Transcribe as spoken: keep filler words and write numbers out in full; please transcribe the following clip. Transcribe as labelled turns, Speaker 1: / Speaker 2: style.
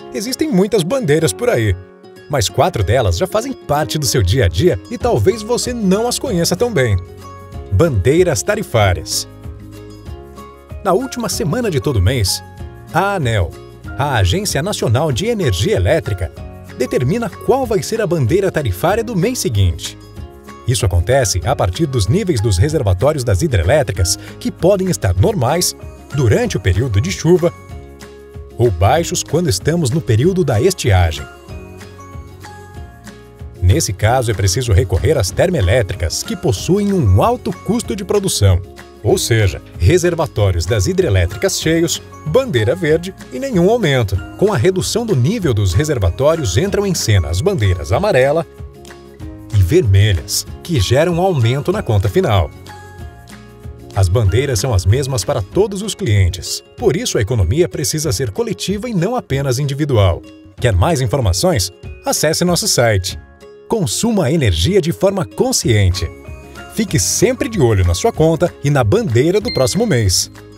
Speaker 1: Existem muitas bandeiras por aí, mas quatro delas já fazem parte do seu dia a dia e talvez você não as conheça tão bem. Bandeiras tarifárias. Na última semana de todo mês, a ANEEL, a Agência Nacional de Energia Elétrica, determina qual vai ser a bandeira tarifária do mês seguinte. Isso acontece a partir dos níveis dos reservatórios das hidrelétricas, que podem estar normais durante o período de chuva ou baixos quando estamos no período da estiagem. Nesse caso, é preciso recorrer às termoelétricas, que possuem um alto custo de produção, ou seja, reservatórios das hidrelétricas cheios, bandeira verde e nenhum aumento. Com a redução do nível dos reservatórios, entram em cena as bandeiras amarela e vermelhas, que geram um aumento na conta final. As bandeiras são as mesmas para todos os clientes, por isso a economia precisa ser coletiva e não apenas individual. Quer mais informações? Acesse nosso site. Consuma a energia de forma consciente. Fique sempre de olho na sua conta e na bandeira do próximo mês.